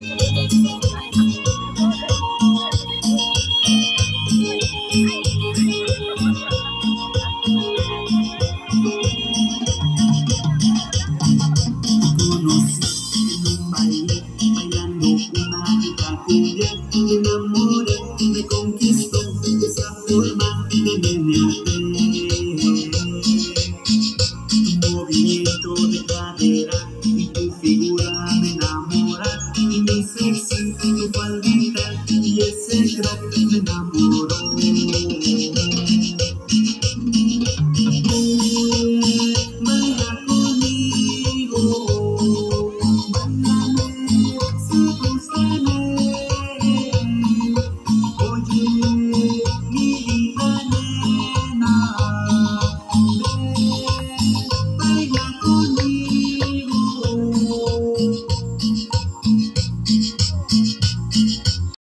Conocí en un baile, bailando una rica cumbia, me enamoré, me conquistó esa forma de menearte. Tu movimiento de cadera y tu figura me enamora, y mi sexy, tu faldita y ese crack me enamoró. Baila conmigo, báilame, sedúceme. Oye, mi linda nena, ven, baila conmigo.